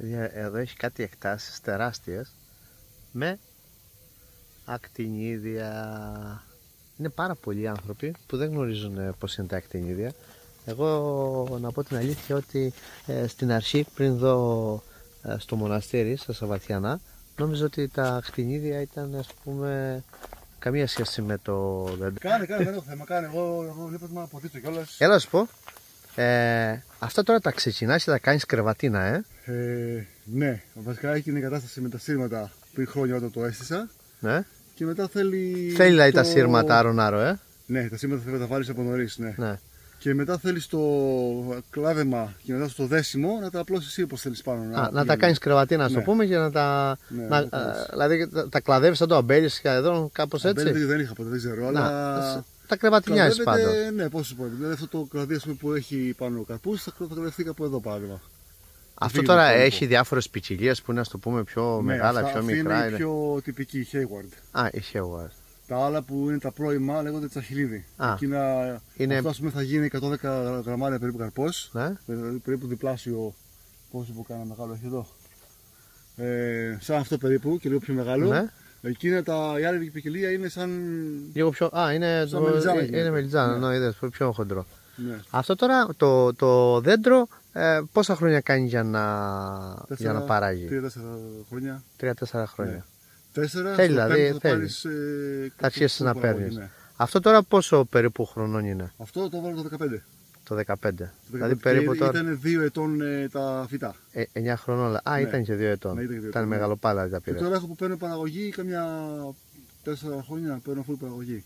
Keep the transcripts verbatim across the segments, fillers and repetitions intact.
Εδώ έχει κάτι εκτάσεις τεράστιες με ακτινίδια. Είναι πάρα πολλοί άνθρωποι που δεν γνωρίζουν πώς είναι τα ακτινίδια. Εγώ να πω την αλήθεια ότι ε, στην αρχή πριν δω ε, στο μοναστήρι, στα Σαββατιανά, νόμιζα ότι τα ακτινίδια ήταν, ας πούμε, καμία σχέση με το δέντρο. Κάνε, κάνε, δεν έχω θέμα, κάνε. Εγώ, εγώ βλέπω να αποτύσσω κιόλας. Έλα σου πω, ε, αυτά τώρα τα ξεκινάς και τα κάνεις κρεβατίνα, ε. ε ναι, βασικά έχει την κατάσταση με τα σύρματα πριν χρόνια όταν το έστησα. Ναι. Και μετά θέλει. Θέλει δηλαδή το... τα σύρματα άρο-άρο, ε. Ναι, τα σύρματα θα τα βάλεις από νωρίς, ναι. Ναι. Και μετά θέλεις το κλάδεμα και μετά στο δέσιμο να τα απλώσεις εσύ όπως θέλεις πάνω. Να, Α, να τα κάνεις κρεβατίνα, ναι. Το πούμε, και να τα. Ναι, να, α, δηλαδή τα, τα κλαδεύεις σαν το αμπέλις και εδώ, κάπως έτσι. Αμπέλι δεν είχα ποτέ, δεν ξέρω, αλλά. Να, τα κρεβατινιάζεις πάντως. Ναι, πώς σου πω. Δηλαδή αυτό το κλαδί που έχει πάνω καρπούς θα κλαδευτεί από εδώ πάνω. Αυτό τώρα έχει διάφορες ποικιλίες που είναι, ας το πούμε, πιο ναι, μεγάλα, αυτά, πιο αυτή μικρά. Είναι η πιο τυπική, η Hayward. Α, η Hayward. Τα άλλα που είναι τα πρώιμα λέγονται τσαχυλίδι. Εκείνα, είναι... Αυτό, ας πούμε, θα γίνει εκατόν δέκα γραμμάρια περίπου καρπός. Ναι. Περίπου διπλάσιο. Πόσο που κάνα μεγάλο έχει εδώ. Ε, σαν αυτό περίπου και λίγο πιο μεγάλο. Ναι. Εκείνα τα, η άλλη ποικιλία είναι σαν. Λίγο πιο. Α, είναι, σαν μελιτζάνα. Είναι μελιτζάνα, ναι, είδες, πιο χοντρό. Ναι. Αυτό τώρα το, το δέντρο ε, πόσα χρόνια κάνει για να, τέσσερα, για να παράγει? τρία τέσσερα χρόνια. τρία τέσσερα χρόνια. Ναι. Τέσσερα, θέλει, δηλαδή, θα, θέλει. Πάρεις, ε, θα αρχίσει να παίρνει. Ναι. Ναι. Αυτό τώρα πόσο περίπου χρονών είναι? Αυτό το βάλω το δεκαπέντε. Το δεκαπέντε. Το δηλαδή περίπου τώρα. Ήταν δύο ετών ε, τα φυτά. Ε, εννιά χρονών. Α, ναι. Ήταν και δύο ετών. Ναι, ήταν, δύο ήταν μεγαλοπάλα τα πήρε. Και τώρα έχω που παίρνω παραγωγή καμιά τέσσερα χρόνια παίρνω full παραγωγή.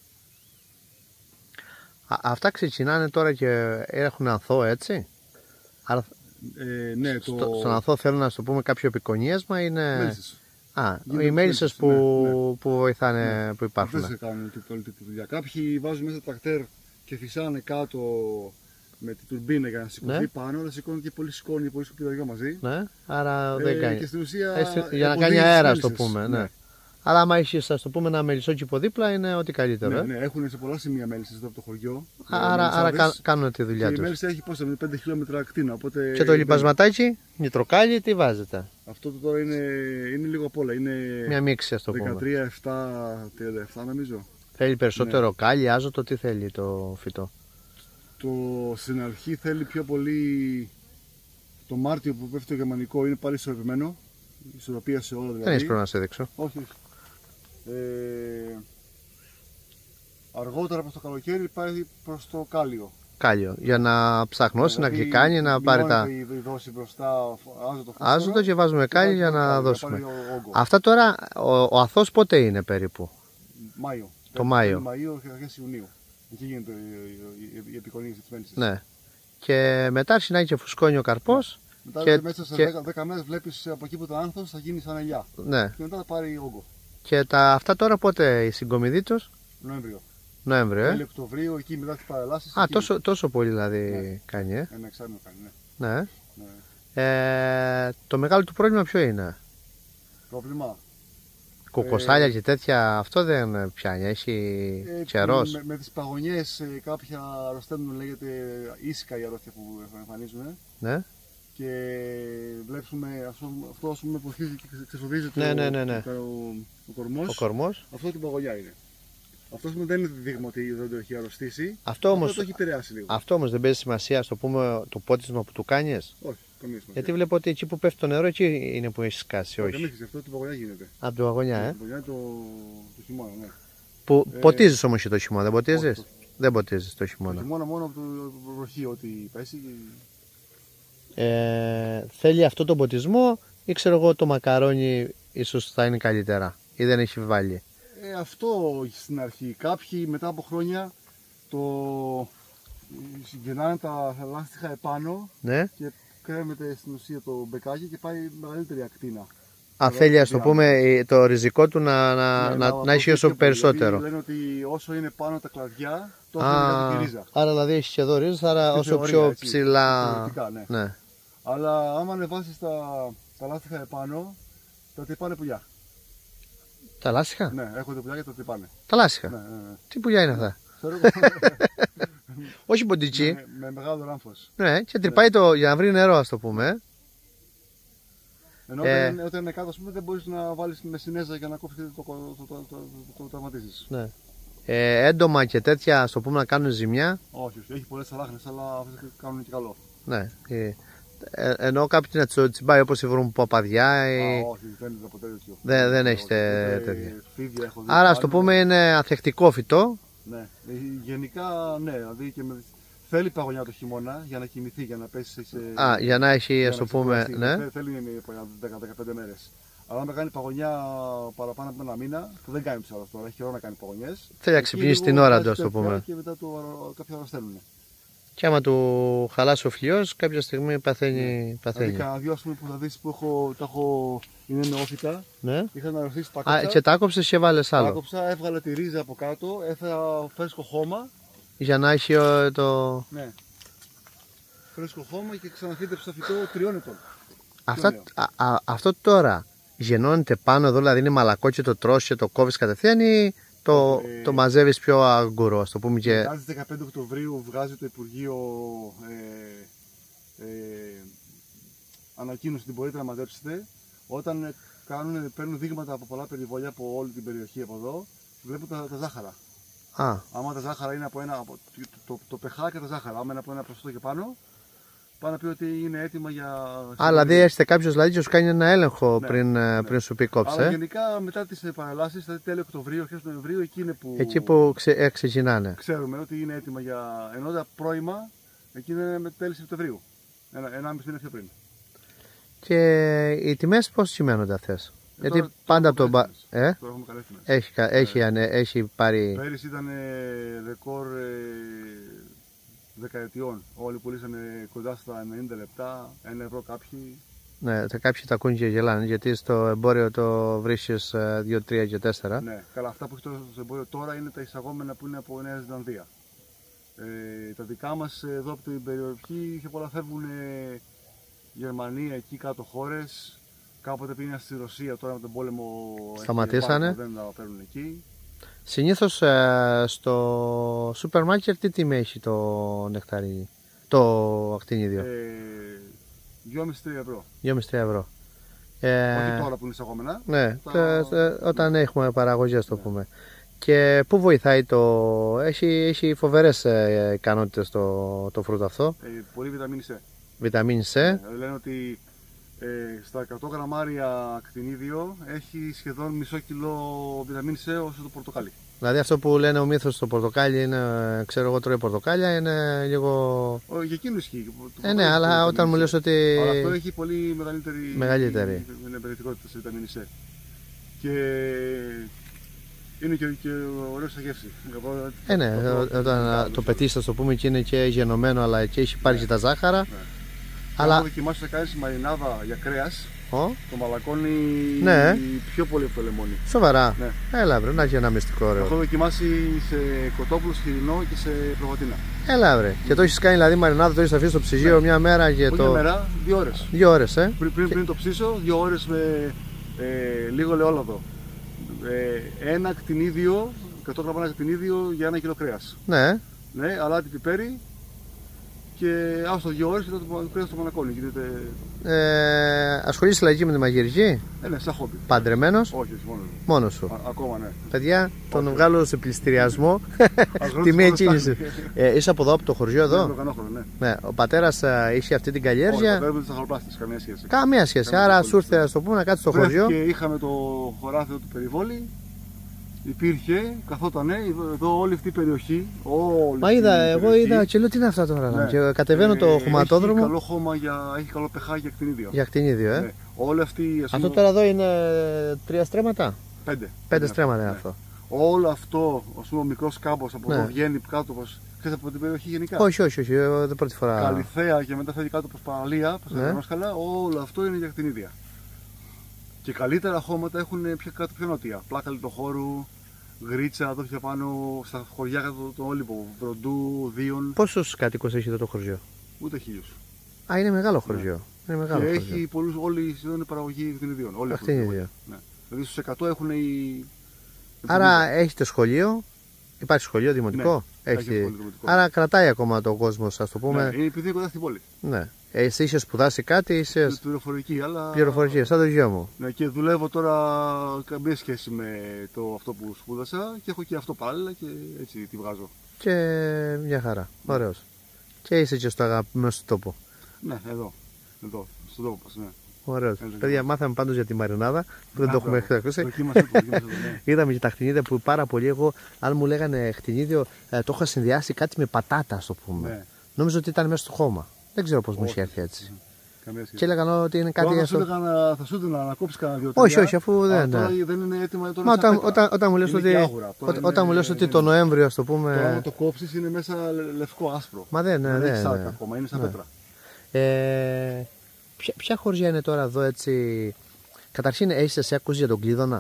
Α, αυτά ξεκινάνε τώρα και έχουν ανθό, έτσι. Άρα, ε, ναι, στο, το... στον ανθό θέλουν να σου το πούμε κάποιο επικονίασμα, είναι. Μέλισσες. Α, οι μέλισσες που, ναι, ναι. που βοηθάνε, ναι, που υπάρχουν. Δεν σε κάνουν όλη τη δουλειά. Κάποιοι βάζουν μέσα τρακτέρ και φυσάνε κάτω με την τουρμπίνα για να σηκωθεί, ναι, πάνω, αλλά σηκώνει και πολύ σκόνη και πολύ σκουπιδαριό μαζί. Ναι, άρα ε, δεν κάνει. Και στην ουσία, ε, για να κάνει αέρα, το πούμε. Ναι. Ναι. Αλλά άμα έχεις, ας το πούμε, ένα μελισσόκηπο δίπλα, είναι ό,τι καλύτερο. Ναι, ε? ναι, έχουν σε πολλά σημεία μέλισσες εδώ από το χωριό. Άρα, άρα κα, κάνουν τη δουλειά τους. Η μέλισσα έχει πόσα, πέντε χιλιόμετρα ακτίνα. Οπότε και το λιπασματάκι, νητροκάλι, τι βάζετε? Αυτό το τώρα είναι, είναι λίγο απ' όλα. Είναι μια μίξη, ας το πούμε. δεκατρία, επτά, τριάντα επτά νομίζω. Θέλει περισσότερο, ναι, κάλι, άζωτο, τι θέλει το φυτό? Το στην αρχή θέλει πιο πολύ. Το Μάρτιο που πέφτει το γερμανικό είναι πάλι ισορροπημένο. Ισορροπία σε όλα δηλαδή. Δεν έχεις πρόβλημα να σε δείξω. Όχι. Ε, αργότερα προς το καλοκαίρι πάει προς το κάλιο. Κάλιο, για να ψαχνώσει, δηλαδή, να γλυκάνει, να πάρει τα. Η δόση μπροστά, άζωτο, άζωτο και βάζουμε κάλι για να κάλι, δώσουμε. Αυτά τώρα, ο, ο αθός πότε είναι περίπου? Μάιο. Το Μάιο. Μαΐο και αρχές Ιουνίου. Εκεί γίνεται η επικονίαση της μέλισσας. Ναι. Και μετά αρχινάει και φουσκώνει ο καρπός. Μετά και, μέσα σε και... δέκα μέρες βλέπεις από εκεί που το άνθος θα γίνει σαν ελιά. Ναι. Και μετά θα πάρει όγκο. Και τα, αυτά τώρα πότε η συγκομιδή τους? Νοέμβριο. Νοέμβριο, ε. Τέλη Οκτωβρίου, εκεί μετά τις παρελάσεις. Α, τόσο, τόσο πολύ δηλαδή, ναι, κάνει, ε. Ένα εξάμηνο κάνει, ναι. Ναι. Ναι. Ε, το μεγάλο του πρόβλημα ποιο είναι? Πρόβλημα. Κοκοσάλια ε, και τέτοια, αυτό δεν πιάνει, έχει ε, καιρός. Με, με τις παγωνιές κάποια αρρωσταίνουν, λέγεται ίσικα η αρρώστια που εμφανίζουν. Ναι. Και βλέπουμε αυτό, αυτό ας πούμε, που αρχίζει και ξεφοβίζεται, ναι, ναι, ναι, ναι, ο, ο, ο κορμός. Ο κορμός. Αυτό την παγωνιά είναι. Αυτό δεν είναι δείγμα ότι δεν το έχει αρρωστήσει. Αυτό όμως το έχει επηρεάσει λίγο. Αυτό όμως δεν παίζει σημασία, στο πούμε, το πότισμα που του κάνεις? Όχι, καμία σημασία. Γιατί βλέπω ότι εκεί που πέφτει το νερό, εκεί είναι που έχει σκάσει. Όχι. Όχι, αυτό την παγωνιά γίνεται. Από την παγωνιά, ε. Από την παγωνιά το, το χειμώνα, ναι. Που ε, ποτίζεις όμως και το χειμώνα, δεν ποτίζεις? Όχι, δεν ποτίζεις το χειμώνα. Το χειμώνα μόνο από το βροχή, ό,τι πέσει. Ε, θέλει αυτό το ποτισμό ή ξέρω εγώ το μακαρόνι ίσως θα είναι καλύτερα ή δεν έχει βάλει? Ε, αυτό στην αρχή. Κάποιοι μετά από χρόνια το γεννάνε τα λάστιχα επάνω, ναι, και κρέμεται στην ουσία το μπεκάκι και πάει μεγαλύτερη ακτίνα. Α, θέλει, ας το πούμε, το ριζικό του να, να, ναι, να, να, να έχει όσο περισσότερο. Λένε ότι όσο είναι πάνω τα κλαδιά, τόσο είναι η ρίζα. Άρα δηλαδή έχει και εδώ ρίζα, άρα όσο θεωρία, πιο έτσι, ψηλά. Ναι. Ναι. Αλλά άμα ανεβάσεις τα, τα λάστιχα επάνω, τα τυπάνε πουλιά. Τα λάστιχα? Ναι, έχονται πουλιά και τα τυπάνε. Τα λάστιχα? Ναι, ναι, ναι. Τι πουλιά είναι αυτά? Όχι ποντιτσί. Με, με μεγάλο ράμφος. Ναι, και τρυπάει, ναι, το, για να βρει νερό, ας το πούμε. Ενώ ε... όταν, όταν είναι κάτω, ας πούμε, δεν μπορείς να βάλεις με συνέζα για να κόψεις το, το, το, το, το, το, το τραυματίσεις. Ναι. Ε, έντομα και τέτοια, ας το πούμε, να κάνουν ζημιά. Όχι, όχι, έχει πολλές αράχνες, αλλά αυτές κάνουν και καλό. Ναι. Ε, ε, ενώ κάποιοι να τσο, τσιμπάει όπως οι βρουν παπαδιά. Ή... Α, όχι, δεν είναι ποτέ τέτοιο. Δεν, δεν έχει τέτοια. Άρα, ας το πούμε, είναι ανθεκτικό φυτό. Ναι, γενικά ναι, δηλαδή και με... θέλει παγωνιά το χειμώνα για να κοιμηθεί, για να πέσει σε. Α, για να έχει, ας το πούμε. Ναι. Θέλει δέκα με δεκαπέντε μέρες. Αλλά αν κάνει παγωνιά παραπάνω από ένα μήνα, που δεν κάνει ψάρα τώρα, έχει ώρα να κάνει παγωνιές. Θέλει να ξυπνήσει την ώρα του, ας το πούμε. Και μετά το κάποια ώρα στέλνουν. Και άμα του χαλάσει ο φλοιός, κάποια στιγμή παθαίνει. παθαίνει. Δηλαδή, κανένα δυο ας πούμε, που θα δεις που έχω, τα έχω, είναι νεόφυτα. Ναι. Είχα να ρωτήσει τα κόψα. Α, και τα άκοψες και βάλες άλλο. Τα άκοψα, έβγαλα τη ρίζα από κάτω, έφερα φρέσκο χώμα. Για να έχει το. Ναι. Φρέσκο χώμα και ξαναφύτεψα φυτό τριών ετών. Αυτά, α, α, αυτό τώρα γεννώνεται πάνω εδώ, δηλαδή είναι μαλακό και το τρως και το κόβεις κατευθείαν ή το, ε, το μαζεύεις πιο αγκουρό, ας το πούμε. Και... Βγάζει δεκαπέντε Οκτωβρίου βγάζει το Υπουργείο ε, ε, ανακοίνωση ότι μπορείτε να μαζέψετε. Όταν κάνουν, παίρνουν δείγματα από πολλά περιβόλια από όλη την περιοχή από εδώ, βλέπουν τα, τα ζάχαρα. Α. Άμα τα ζάχαρα είναι από ένα, από, το, το, το πεχά και τα ζάχαρα, άμα είναι από ένα ποσοστό και πάνω, πάει να πει ότι είναι έτοιμα για. Α, δηλαδή έρχεται κάποιο δηλαδή και σου κάνει ένα έλεγχο ναι, πριν, ναι. πριν σου πει κόψε. Αλλά γενικά μετά τις παρελάσεις, δηλαδή τέλειο Οκτωβρίου, αρχές Νοεμβρίου, εκεί είναι που. Εκεί που ξε, ξεκινάνε. Ξέρουμε ότι είναι έτοιμα για. Ενώ τα πρώιμα, εκεί είναι με τέλη Σεπτεμβρίου. Ένα, ένα μισή μήνα πιο πριν. Και οι τιμές πώς σημαίνονται αυτές? Ε, Γιατί τώρα, πάντα το. Μπα... Ε? Τώρα έχουμε καλές τιμές. Έχει, έχει, ε, έχει πάρει. Πέρυσι ήταν ρεκόρ ε, δεκαετιών. Όλοι πουλήσανε κοντά στα ενενήντα λεπτά, ένα ευρώ κάποιοι. Ναι, κάποιοι τα ακούν και γελάνε, γιατί στο εμπόριο το βρίσκεις δύο, τρία και τέσσερα. Ναι, καλά, αυτά που έχει στο εμπόριο τώρα είναι τα εισαγόμενα που είναι από Νέα Ζηλανδία. Ε, τα δικά μας εδώ από την περιοχή είχε πολλά φεύγουν ε, Γερμανία, εκεί κάτω χώρες. Κάποτε πήγαιναν στη Ρωσία, τώρα με τον πόλεμο σταματήσανε. Δεν τα παίρνουν εκεί. Συνήθως ε, στο σούπερ μάρκετ τι τιμή έχει το νεκταρίνι, το ακτινίδιο? Ε, δυόμισι με τρία ευρώ. δυόμισι με τρία ευρώ. Ε, Όχι τώρα που είναι εισαγόμενα. Ναι, τα... τε, όταν ναι. έχουμε παραγωγές το ναι. πούμε. Και πού βοηθάει το... Έχει, έχει φοβερές ε, ικανότητες το, το φρούτο αυτό. Ε, πολύ βιταμίνη C. Βιταμίνη C. Ε, λένε ότι ε, στα εκατό γραμμάρια ακτινίδιο έχει σχεδόν μισό κιλό βιταμίνη C όσο το πορτοκάλι. Δηλαδή αυτό που λένε ο μύθος στο πορτοκάλι είναι, ξέρω εγώ τρώει πορτοκάλια, είναι λίγο... Ο, για εκείνο ισχύει. Ε, ναι, αλλά όταν μου λες ότι... Αλλά αυτό έχει πολύ μεγαλύτερη, μεγαλύτερη. περιεκτικότητα σε βιταμίνη C. Και είναι και, και ωραίο στα γεύση. Ε, ναι, το, όταν το, το πετύστα το πούμε και είναι και γενομένο αλλά και έχει πάρει ναι. και τα ζάχαρα. Ναι. Αλλά... Έχω δοκιμάσει να κάνεις μαρινάδα για κρέας. Oh. Το μαλακώνει ναι. πιο πολύ από το λεμόνι. Σοβαρά. Ναι. Έλα βρε, να έχει ένα μυστικό ωραίο. Έχω δοκιμάσει σε κοτόπουλο, χοιρινό και σε προβατίνα. Έλα βρε. Και το έχεις κάνει δηλαδή μαρινάδα, το έχεις αφήσει στο ψυγείο ναι. μια μέρα και Όχι το... μια μέρα, δύο ώρες. Δύο ώρες, ε. Πριν, πριν, και... πριν το ψήσω, δύο ώρες με ε, λίγο ελαιόλαδο. Ε, ένα κτηνίδιο, εκατό γραμμάρια κτηνίδιο για ένα κιλό κρέας. Ναι. Ναι, αλάτι, πιπέρι. Και άστο δύο ώρες και τότε το κρέας το μαλακώνει. Γίνεται... Ε, ασχολείσαι λαϊκή με τη μαγειρική? Ε, ναι, σαν χόμπι. Παντρεμένος? Όχι, όχι, μόνος, μόνος σου. Α, ακόμα ναι. Παιδιά, τον βγάλω σε πληστηριασμό. Τιμή εκκίνηση. ε, είσαι από εδώ, από το χωριό εδώ? Ναι, ναι. ναι. Ο πατέρας είχε αυτή την καλλιέργεια? Όχι, ο πατέρας με τις αχαροπλάστες, καμία σχέση. Καμία σχέση. Καμία άρα σου ήρθε, στο πούμε, να κάτσεις στο χωριό. Και είχαμε το χωράφιο του περιβόλι. Υπήρχε, καθότανε, εδώ όλη αυτή η περιοχή. Όλη Μα είδα, εγώ περιοχή. είδα και λέω τι είναι αυτά τώρα. Ναι. Και κατεβαίνω ε, το χωματόδρομο. Έχει καλό χώμα, για, έχει καλό πεχά για κτηνίδιο. Για κτηνίδιο, ε. Ναι. Όλη αυτή, ας αυτό τώρα εδώ είναι τρία στρέμματα. Πέντε. Πέντε στρέμματα είναι ναι. αυτό. Όλο αυτό, ας πούμε, ο μικρός κάμπος από ναι. εδώ βγαίνει κάτω προς. Ξέρεις από την περιοχή γενικά. Όχι, όχι, όχι, δεν πρώτη φορά. Καλυθέα και μετά φεύγει κάτω προς παραλία, προς ναι. καλά, όλο αυτό είναι για κτηνίδια. Και καλύτερα χώματα έχουν πιο κάτω πιο νότια. Πλάκα λιτοχώρου. Γρίτσα, εδώ πιο πάνω στα χωριά κάτω τον Όλυμπο, Βροντού, Δίων. Πόσους κατοίκους έχει εδώ το χωριό? Ούτε χίλιους. Α, είναι μεγάλο χωριό. Ναι. Είναι μεγάλο και χωριό. Έχει πολλούς, όλοι σχεδόν είναι παραγωγή κτηνιδίων. Κτηνιδίων. Ναι. Δηλαδή στους εκατό έχουν οι. Άρα έχετε σχολείο, υπάρχει σχολείο δημοτικό. Ναι, έχει... έχει δημοτικό. Άρα κρατάει ακόμα τον κόσμο, ας το πούμε. Ναι, είναι επειδή είναι κοντά στην πόλη. Ναι. εσύ είσαι σπουδάσει κάτι, είσαι. Πληροφορική, αλλά. Πληροφορική, σαν το γιο μου. Ναι, και δουλεύω τώρα καμία σχέση με το αυτό που σπούδασα και έχω και αυτό παράλληλα και έτσι τη βγάζω. Και μια χαρά. Ωραίος. Και είσαι και στο αγαπημένο σου τόπο. Ναι, εδώ. Εδώ, στον τόπο μας, ναι. Ωραίος. Παιδιά, μάθαμε πάντως για τη μαρινάδα που δεν το έχουμε ακούσει. Είδαμε και τα χτινίδια που πάρα πολύ. Εγώ, αν μου λέγανε χτινίδιο, το είχα συνδυάσει κάτι με πατάτα, α το πούμε. Ναι. Νόμιζα ότι ήταν μέσα στο χώμα. Δεν ξέρω πώς μου είχε έρθει έτσι. Και έλεγαν ότι είναι κάτι. Θα σου έλεγα, θα σου έλεγα να κόψει κανένα δύο όχι, όχι, αφού δεν. Τώρα δεν είναι έτοιμα. Μα όταν, όταν, όταν μου λες ότι, όταν μου λες ότι το Νοέμβριο, α το πούμε. Τώρα, αν το κόψει είναι μέσα λευκό άσπρο. Μα δεν είναι. Δεν είναι ακόμα, είναι σαν πέτρα. Ε, ποια, ποια χωριά είναι τώρα εδώ έτσι. Καταρχήν έχεις εσύ ακούσει για τον Κλείδωνα?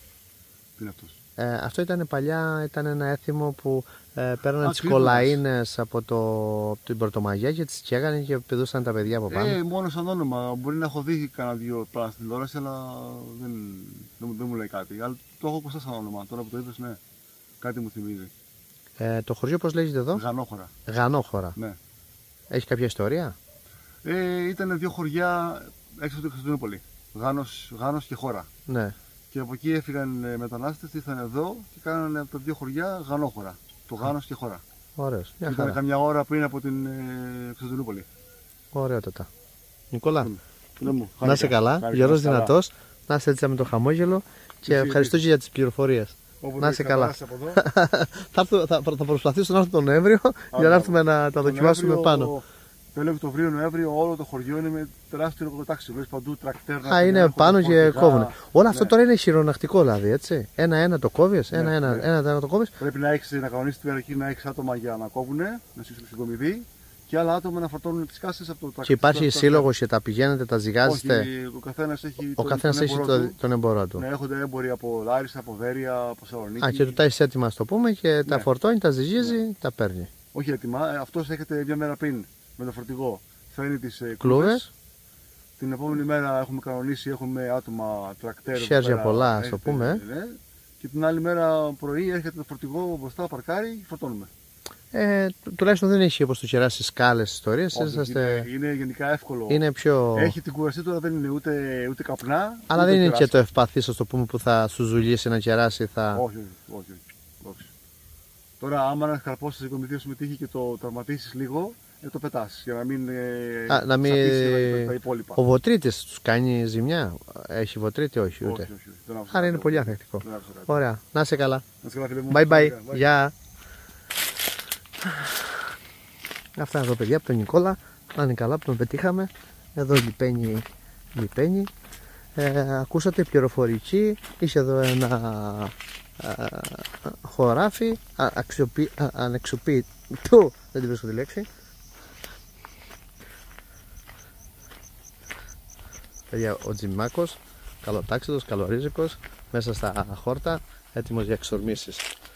Τι είναι αυτός? Ε, αυτό ήταν παλιά, ήταν ένα έθιμο που ε, παίρνανε τις κολαΐνες από, το, από την Πρωτομαγιά και τις καίγανε και παιδούσαν τα παιδιά από πάνω. Ε, μόνο σαν όνομα. Μπορεί να έχω δει κανένα δύο πράγματα στην τηλεόραση, αλλά δεν, δεν, δεν μου λέει κάτι. Αλλά το έχω ακουστά σαν όνομα. Τώρα που το είπες, ναι, κάτι μου θυμίζει. Ε, το χωριό πώς λέγεται εδώ? Γανόχωρα. Γανόχωρα. Ναι. Έχει κάποια ιστορία? Ε, ήταν δύο χωριά έξω από την Κωνσταντινούπολη. Γάνος, Γάνος και Χώρα. Ναι. Και από εκεί έφυγαν μετανάστες, ήρθαν εδώ και κάνανε από τα δύο χωριά Γανόχωρα. Το Γάνος και Χώρα. Ωραίος. Ήταν καμιά ώρα πριν από την ε, Κωνσταντινούπολη. Ωραιότατα. Νικόλα, ναι, μου, να είσαι καλά, γερός δυνατός, να είσαι έτσι με το χαμόγελο και ευχαριστώ και για τις πληροφορίες. Να είσαι καλά. θα, θα, θα προσπαθήσω να έρθω τον Νοέμβριο για να έρθουμε να τα δοκιμάσουμε πάνω. Τέλος Οκτωβρίου, Νοέμβριο, όλο το χωριό είναι με τεράστιο εργοτάξιο. Βλέπει παντού τρακτέρ. Α, είναι πάνω και κόβουν. Όλο αυτό τώρα είναι χειρονακτικό δηλαδή, έτσι. Ένα-ένα το κόβει, ένα-ένα το κόβει. Πρέπει να έχει να κανονίσει την περιοχή, να έχει άτομα για να κόβουν, να συγκομιδεί και άλλα άτομα να φορτώνουν τι κάσες από το τρακτέρ. Και υπάρχει σύλλογο και τα πηγαίνετε, τα ζυγάζετε? Όχι, ο καθένα έχει, ο καθένας έχει τον, τον εμπορό του. Ναι, έχονται έμποροι από Λάρισα, από Βέρεια, από Σαλονίκη. Α, και του τα έχει έτοιμα, α το πούμε, και ναι. τα φορτώνει, τα ζυγίζει, ναι. τα παίρνει. Όχι έτοιμα, αυτό έχετε μια μέρα πριν με το φορτηγό. Φέρνει τις κλούβες. Την επόμενη μέρα έχουμε κανονίσει, έχουμε άτομα τρακτέρ. Σέρια πολλά, α το πούμε. Ναι. Και την άλλη μέρα πρωί έρχεται το φορτηγό μπροστά, παρκάρει και φορτώνουμε. Ε, τουλάχιστον δεν έχει όπως το κεράσει σκάλες ιστορίες. Είσαστε... Είναι γενικά εύκολο. Είναι πιο... Έχει την κουραστή τώρα, δεν είναι ούτε, ούτε καπνά. Αλλά ούτε δεν είναι τεράστιο. Και το ευπαθής, ας το πούμε, που θα σου ζουλήσει να κεράσει. Θα... Όχι, όχι, όχι, όχι. Τώρα, άμα ένα καρπός σε κομιτείο σου μετύχει και το τραυματίσεις λίγο, ε, το πετάς για να μην, ε, Α, να μην... τα, τα υπόλοιπα. Ο βοτρίτης τους κάνει ζημιά? Έχει βοτρίτη? Όχι, ούτε. Όχι, όχι, όχι. Άρα είναι πολύ ανθεκτικό. Ωραία, να είσαι καλά. Να είσαι καλά, φίλε μου. Bye bye. Γεια. Αυτά εδώ, παιδιά, από τον Νικόλα. Να είναι καλά που τον πετύχαμε. Εδώ λιπαίνει, λιπαίνει. Ε, ακούσατε πληροφορική. Είχε εδώ ένα α, χωράφι ανεξοπίτητο. Δεν τη βρίσκω τη λέξη. Παιδιά, ο Τζιμάκος, καλοτάξιτος, καλορίζικος, μέσα στα χόρτα, έτοιμος για εξορμήσεις.